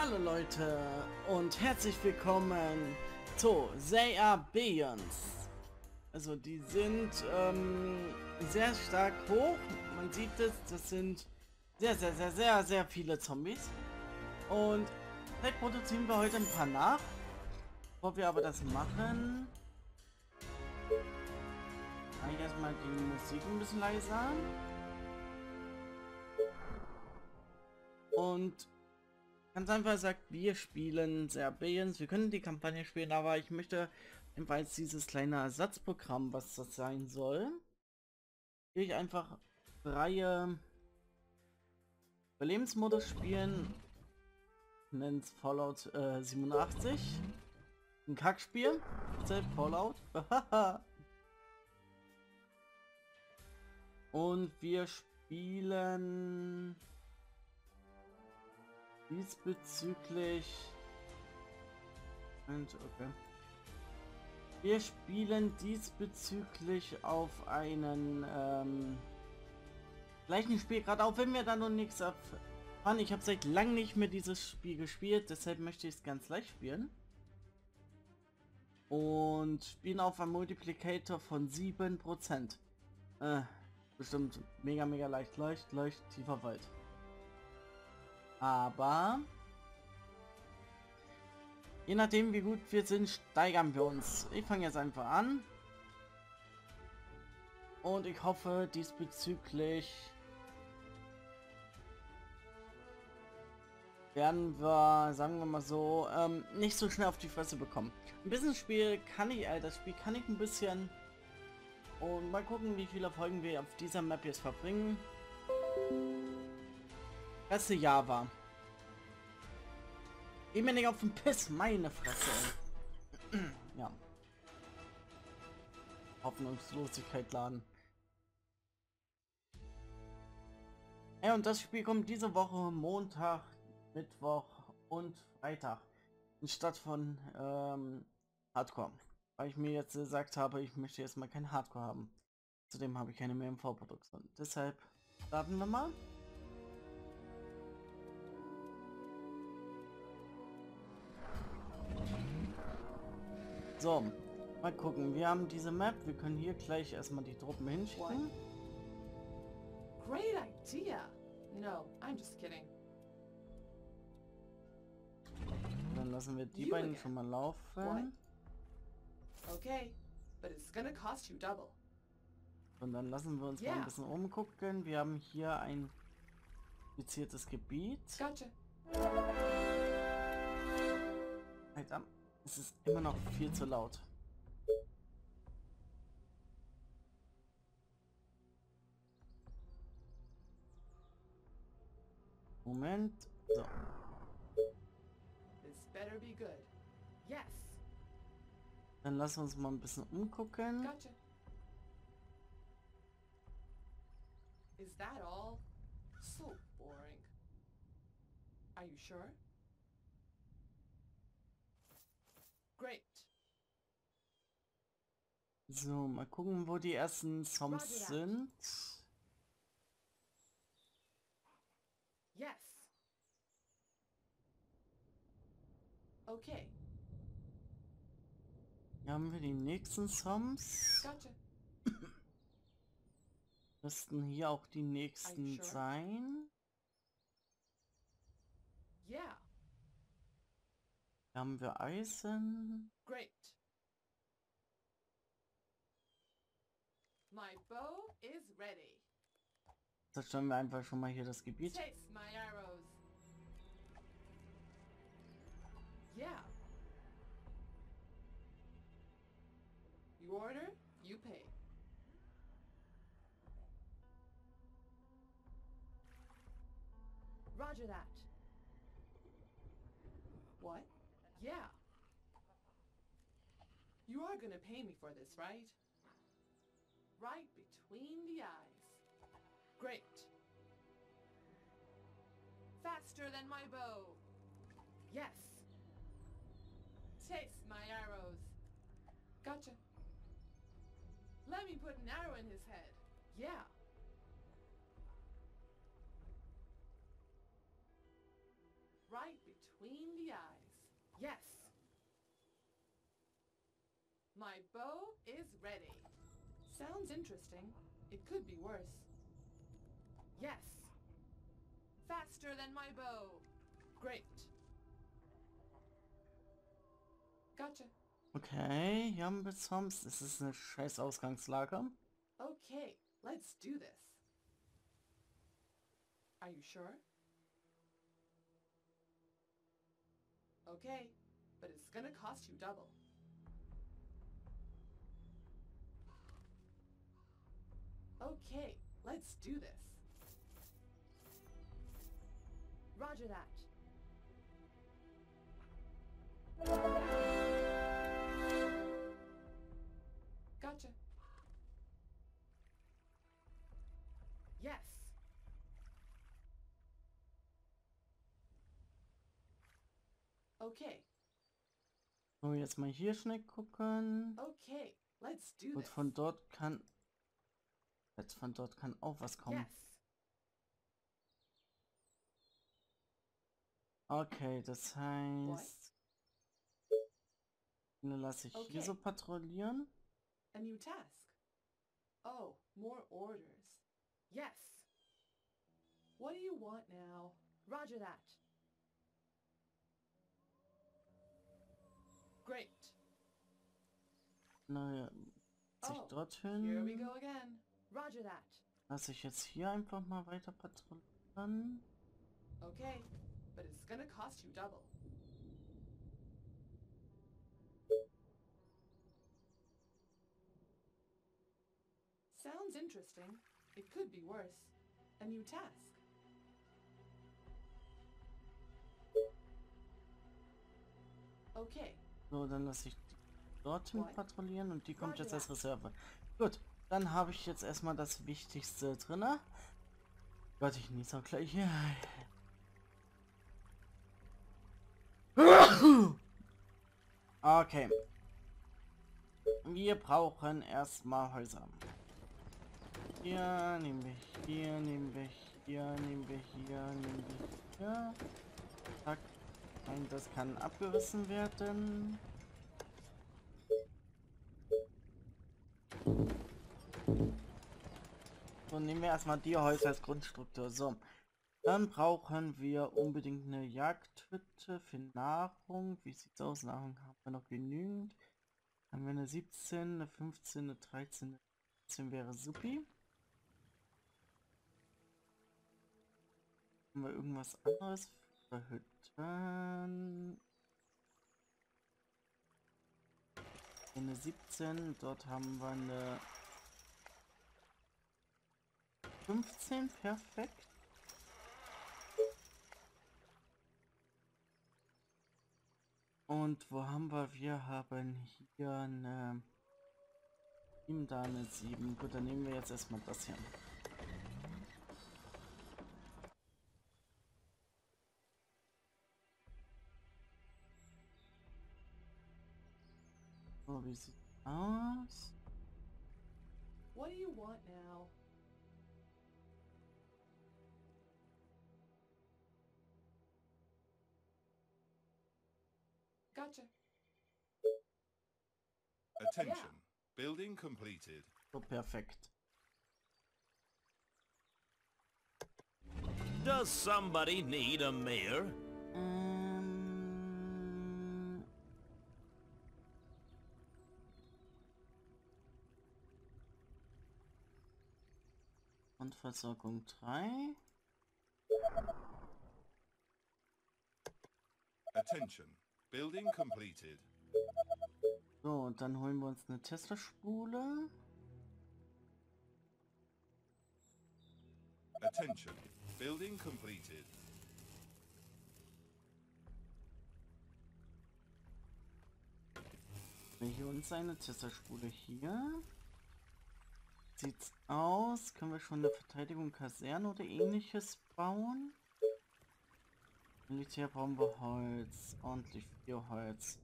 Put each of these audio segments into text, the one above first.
Hallo Leute und herzlich willkommen zu They Are Billions. Also die sind sehr stark hoch. Man sieht es, das sind sehr viele Zombies. Und vielleicht produzieren wir heute ein paar nach. Bevor wir aber das machen, kann ich erstmal die Musik ein bisschen leiser. Und ganz einfach sagt, wir spielen They Are Billions. Wir können die Kampagne spielen, aber ich möchte jedenfalls dieses kleine Ersatzprogramm, was das sein soll, will ich einfach freie Überlebensmodus spielen. Nennt Fallout 87. Ein Kackspiel. Selbst Fallout. Und wir spielen diesbezüglich. Und okay. Wir spielen diesbezüglich auf einen gleichen Spiel, gerade auch wenn wir da noch nichts erfahren. Ich habe seit langem nicht mehr dieses Spiel gespielt, deshalb möchte ich es ganz leicht spielen. Und spielen auf einem Multiplikator von 7%. Bestimmt mega leicht, tiefer Wald. Aber je nachdem wie gut wir sind, steigern wir uns. Ich fange jetzt einfach an. Und ich hoffe diesbezüglich werden wir, sagen wir mal so, nicht so schnell auf die Fresse bekommen. Ein bisschen Spiel kann ich, das Spiel kann ich ein bisschen. Und mal gucken, wie viele Folgen wir auf dieser Map jetzt verbringen. Erste Java. Geh mir nicht auf den Piss, meine Fresse. Ja. Hoffnungslosigkeit laden. Ja, und das Spiel kommt diese Woche Montag, Mittwoch und Freitag. Anstatt von Hardcore. Weil ich mir jetzt gesagt habe, ich möchte jetzt mal kein Hardcore haben. Zudem habe ich keine mehr im Vorproduktion. Deshalb starten wir mal. So, mal gucken. Wir haben diese Map. Wir können hier gleich erstmal die Truppen hinschicken. Great idea. No, I'm just kidding. Dann lassen wir die beiden schon mal laufen. Okay, but it's gonna cost you double. Und dann lassen wir uns mal ein bisschen umgucken. Wir haben hier ein infiziertes Gebiet. Gotcha. Alter, es ist immer noch viel zu laut. Moment. So. This better be good. Yes. Dann lassen wir uns mal ein bisschen umgucken. Gotcha. Is that all? So boring. Are you sure? Great. So, mal gucken, wo die ersten Zombies sind. Yes. Okay. Hier haben wir die nächsten Zombies. Gotcha. Müssten hier auch die nächsten Sure? sein. Yeah. Hier haben wir Eisen. Great. My bow is ready. Zerstören wir einfach schon mal hier das Gebiet. Taste my arrows. Yeah. You order, you pay. Roger that. What? Yeah. You are gonna pay me for this, right? Right between the eyes. Great. Faster than my bow. Yes. Taste my arrows. Gotcha. Let me put an arrow in his head. Yeah. Right between the eyes. Yes. My bow is ready. Sounds interesting. It could be worse. Yes. Faster than my bow. Great. Gotcha. Okay, hier haben wir Zombies. Das ist eine scheiß Ausgangslage. Okay, let's do this. Are you sure? Okay, but it's gonna cost you double. Okay, let's do this. Roger that. Gotcha. Yes. Okay. So, jetzt mal hier schnell gucken. Okay, let's do Und this. von dort kann... Jetzt von dort kann auch was kommen. Yes. Okay, das heißt... Dann lasse ich hier Okay. so patrouillieren. A new task. Oh, more orders. Yes. What do you want now? Roger that. Great. Naja, sich Oh, dorthin. here we go again. Roger that. Lasse ich jetzt hier einfach mal weiter patrouillieren. Okay, but it's gonna cost you double. Sounds interesting. It could be worse. A new task. Okay. So, dann lasse ich die dorthin What? patrouillieren und die kommt Roger jetzt als that. Reserve. Gut, dann habe ich jetzt erstmal das Wichtigste drinne. Gott, ich niese auch gleich hier. Okay. Wir brauchen erstmal Häuser. Hier nehmen wir, hier nehmen wir, hier nehmen wir, hier nehmen wir, hier. Zack. Und das kann abgerissen werden. So, nehmen wir erstmal die Häuser als Grundstruktur. So. Dann brauchen wir unbedingt eine Jagdhütte für Nahrung. Wie sieht's aus? Nahrung haben wir noch genügend. Haben wir eine 17, eine 15, eine 13, eine 14 wäre supi. Haben wir irgendwas anderes für Hütten? Eine 17, dort haben wir eine 15, perfekt. Und wo haben wir? Wir haben hier eine 7, da eine 7. Gut, dann nehmen wir jetzt erstmal das hier. So, wie sieht's aus? What do you want now? Gotcha. Attention. Building completed. So, perfekt. Does somebody need a mayor? Und Versorgung 3. Attention. Building completed. So, und dann holen wir uns eine Tesla-Spule. Attention. Building completed. Hier uns eine Tesla-Spule hier. Sieht's aus? Können wir schon eine Verteidigung, Kaserne oder ähnliches bauen? Militär brauchen wir Holz. Ordentlich viel Holz.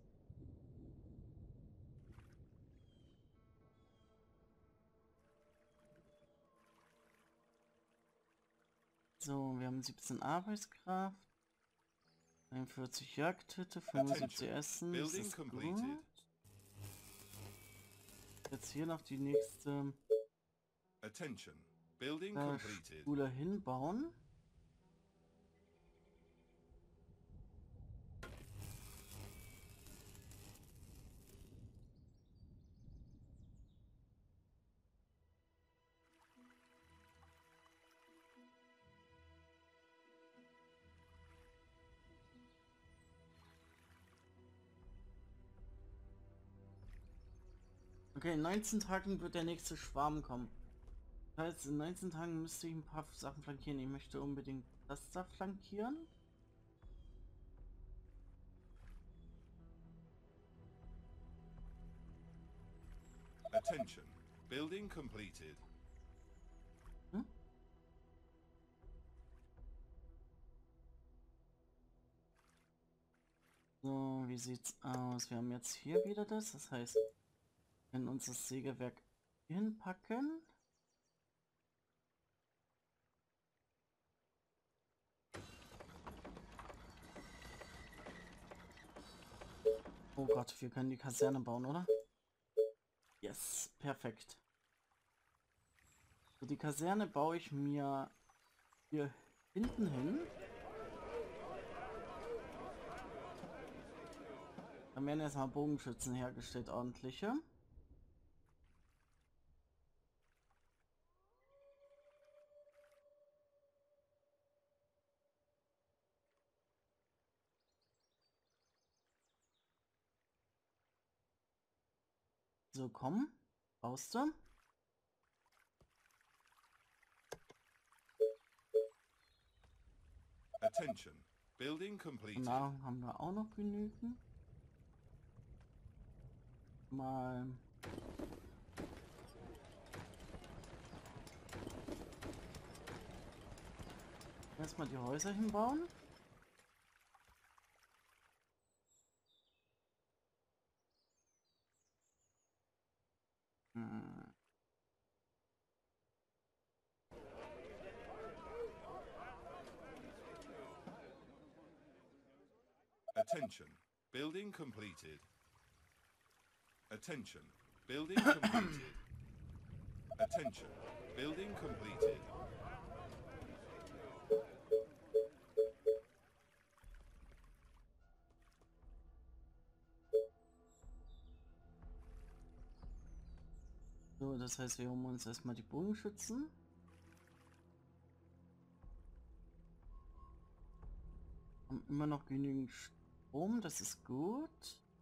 So, wir haben 17 Arbeitskraft. 41 Jagdhütte, 75 Attention. Essen. Das Building ist completed. gut. Jetzt hier noch die nächste Attention. Building completed. Spule hinbauen. Okay, in 19 Tagen wird der nächste Schwarm kommen. Das heißt, in 19 Tagen müsste ich ein paar Sachen flankieren. Ich möchte unbedingt das da flankieren. Attention. Building completed. Hm? So, wie sieht's aus? Wir haben jetzt hier wieder das heißt, wir können uns das Sägewerk hinpacken. Oh Gott, wir können die Kaserne bauen, oder? Yes, perfekt. So, die Kaserne baue ich mir hier hinten hin. Dann werden erstmal Bogenschützen hergestellt, ordentliche. So, komm. Baust du? Attention. Building completed. Nahrung haben wir auch noch genügend. Mal. Erstmal die Häuser hinbauen. Hm. Attention. Building completed. Attention. Building completed. Attention. Building completed. So, das heißt, wir holen uns erstmal die Bogenschützen. Haben immer noch genügend Strom, das ist gut.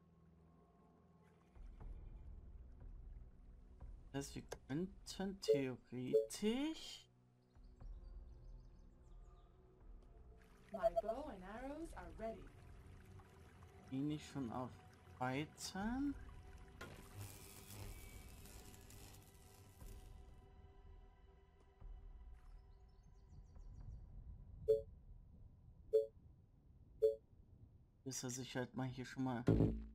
Das heißt, wir könnten theoretisch My bow and arrows are ready. ihn nicht schon auf Weitern. Bis er sich halt mal hier schon mal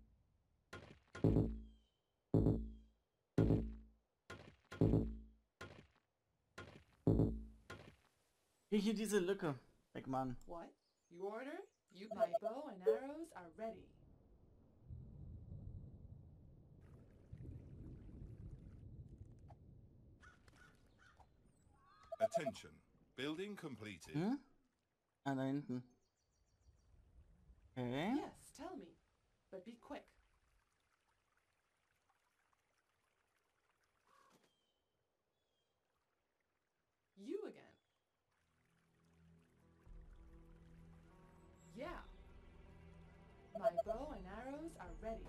hier diese Lücke weg, Mann. What? You order? My bow and arrows are ready. Attention. Building completed. Hm? Ah, da hinten. Okay. Yes, tell me. But be quick. You again. Yeah. My bow and arrows are ready.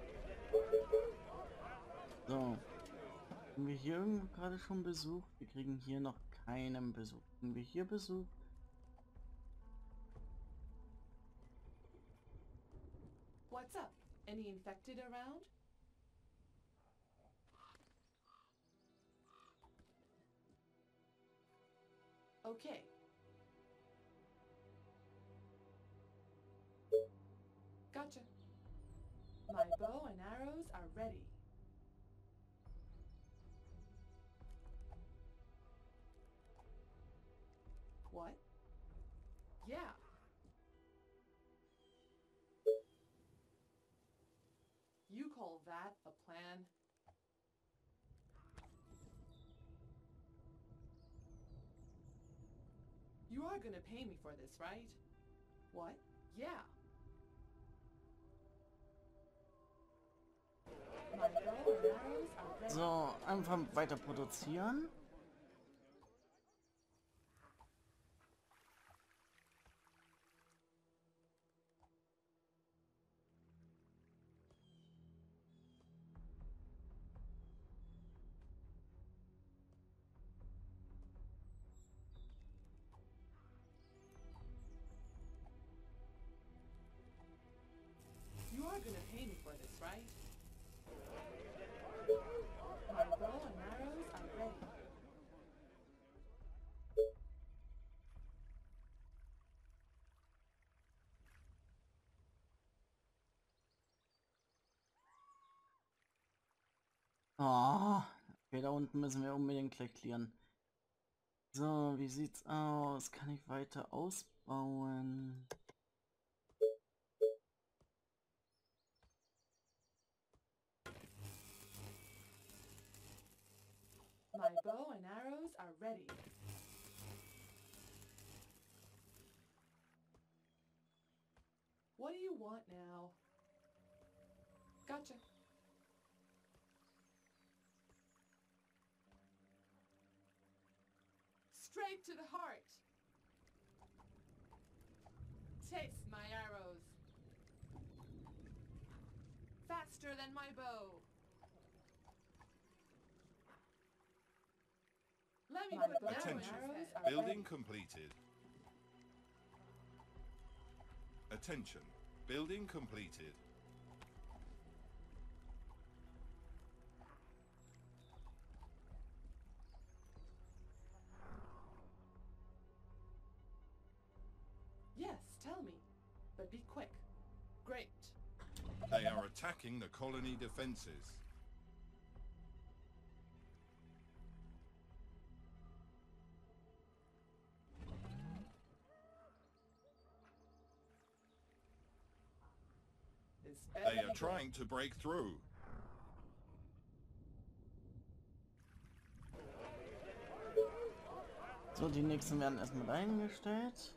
So. Haben wir hier irgendwo gerade schon Besuch? Wir kriegen hier noch keinen Besuch. Haben wir hier Besuch? What's up? Any infected around? Okay. Gotcha. My bow and arrows are ready. What? Yeah. call that a plan? You are gonna pay me for this, right? What? Yeah. My bow and arrows are ready. So, einfach weiter produzieren. You are gonna pay me for this, right? My bow and arrows are ready. Oh, okay, da unten müssen wir unbedingt gleich klären. So, wie sieht's aus? Kann ich weiter ausbauen? My bow and arrows are ready. What do you want now? Gotcha. Straight to the heart. Taste my arrows. Faster than my bow. Let me put down Attention. arrows are Building ready. completed. Attention. Building completed. Yes, tell me. But be quick. Great. They are attacking the colony defenses. This They better are be trying to break through. So, die nächsten werden erstmal dahingestellt.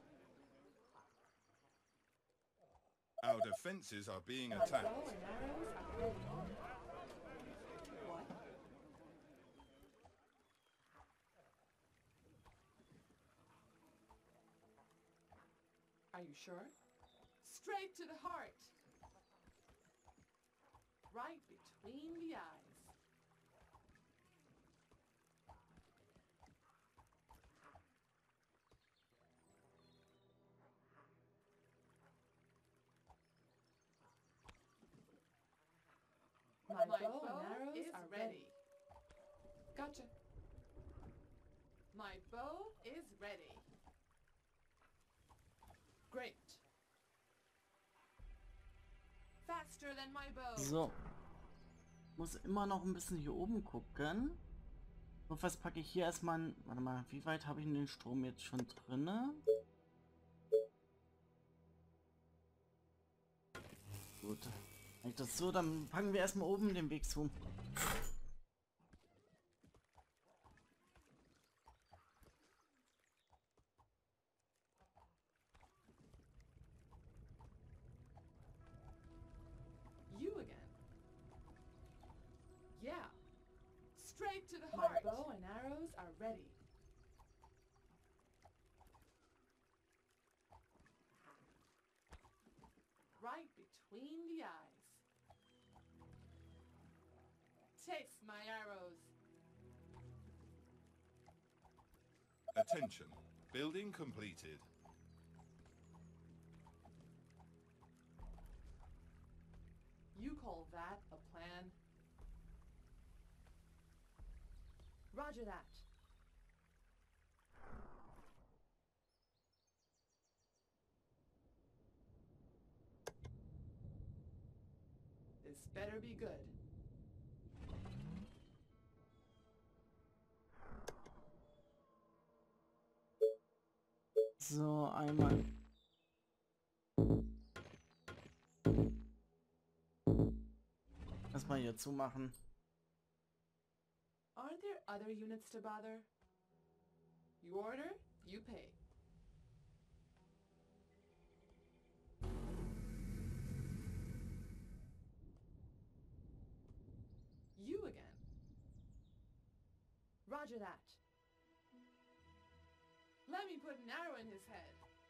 Our defenses are being My attacked. bow and arrows are ready. What? Are you sure? Straight to the heart. Right between the eyes. My bow and arrows are ready. Gotcha. My bow is ready. Great. Faster than my bow. So. Muss immer noch ein bisschen hier oben gucken. Und was packe ich hier erstmal an? Warte mal, wie weit habe ich denn den Strom jetzt schon drinne? Gut. Wenn ich das so, dann packen wir erstmal oben den Weg zu. You again. Yeah. Straight to the heart. My bow and arrows are ready. Right between the eyes. Taste my arrows. Attention. Building completed. You call that a plan? Roger that. This better be good. So, einmal. Das erstmal hier zumachen. Aren't there other units to bother? You order, you pay. You again. Roger that. Let me put an arrow in his head.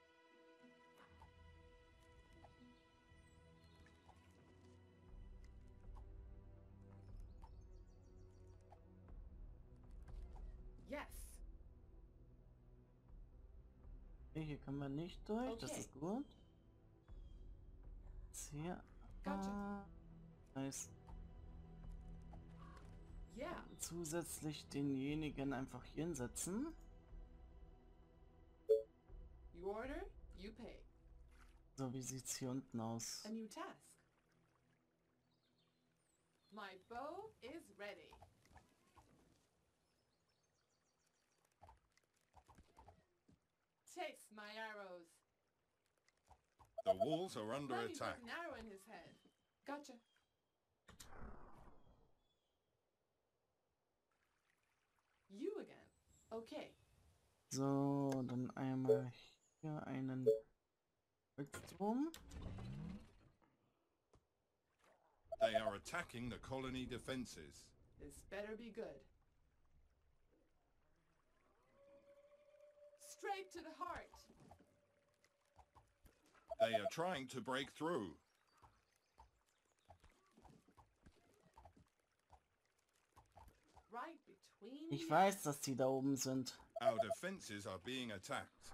Yes. Okay, hier können wir nicht durch, das Okay. ist gut. Jetzt hier. Gotcha. Nice. Yeah. Zusätzlich denjenigen einfach hier hinsetzen. You order, you pay. So, wie sieht's hier unten aus? A new task. My bow is ready. Taste my arrows. The walls are under Let me attack. put an arrow in his head. Gotcha. You again. Okay. So, dann einmal hier einen Holzturm. They are attacking the colony defenses. This better be good. Straight to the heart. They are trying to break through. Right between Ich the weiß, dass die da oben sind. Our defenses are being attacked.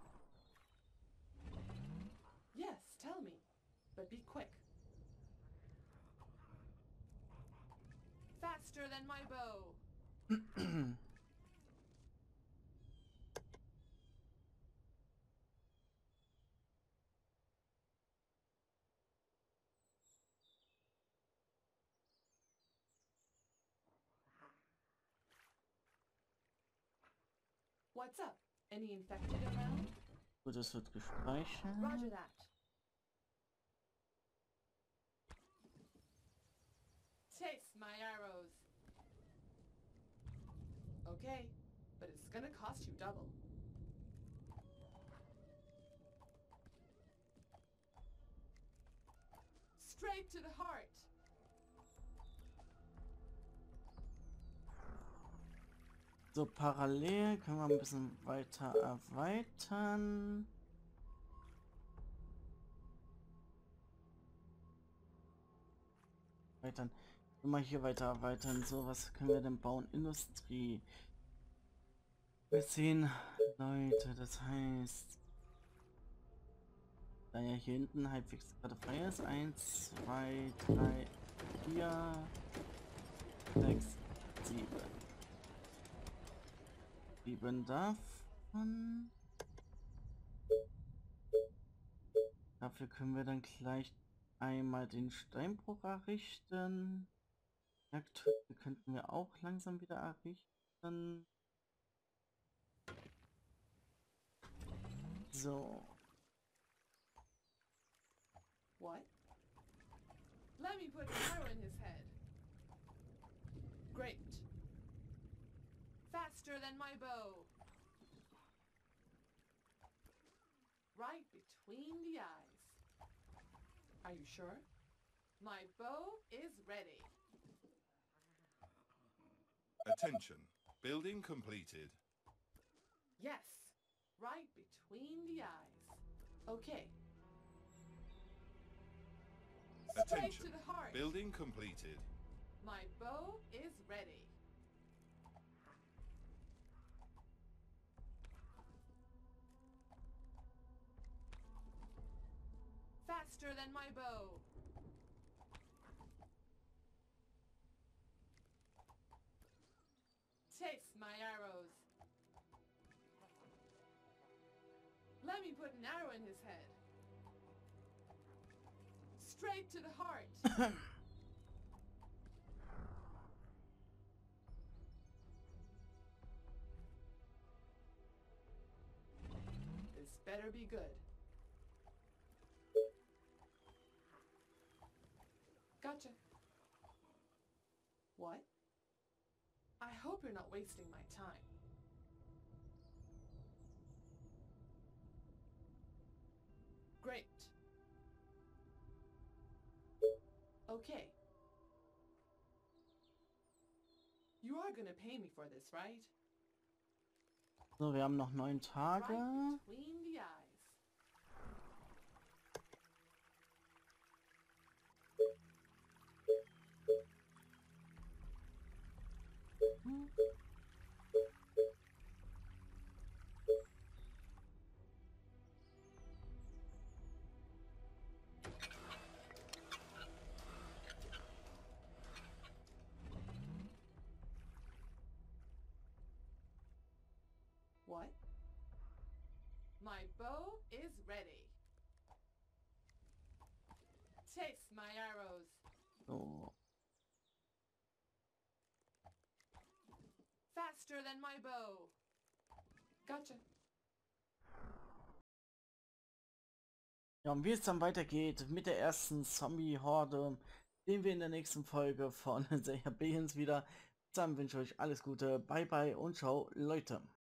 Yes, tell me. But be quick. Faster than my bow. What's up? Any infected around? Gut, es wird gespeichert. Roger that. Taste my arrows. Okay, but it's gonna cost you double. Straight to the heart. So, parallel können wir ein bisschen weiter erweitern. Immer hier weiter erweitern. So, was können wir denn bauen? Industrie. Wir sehen, Leute, das heißt, da ja hier hinten halbwegs gerade frei ist. 1, 2, 3, 4, 6, 7. 7 davon. Dafür können wir dann gleich einmal den Steinbruch errichten. Werkzeuge könnten wir auch langsam wieder errichten. So. What? Let me put an arrow in his head. Great. Faster than my bow. Right between the eyes. Are you sure? My bow is ready. Attention. Building completed. Yes. Right between the eyes. Okay. Straight Attention. to the heart. Building completed. My bow is ready. Faster than my bow. Taste my arrows. Let me put an arrow in his head. Straight to the heart. This better be good. Gotcha. What? I hope you're not wasting my time. Great. Okay. You are gonna pay me for this, right? So, wir haben noch 9 Tage. Right between the eyes. What? My bow is ready. Taste my arrows. So. Faster than my bow. Gotcha. Ja, und wie es dann weitergeht mit der ersten Zombie-Horde, sehen wir in der nächsten Folge von They Are Billions wieder. Dann wünsche ich euch alles Gute, bye bye und ciao, Leute.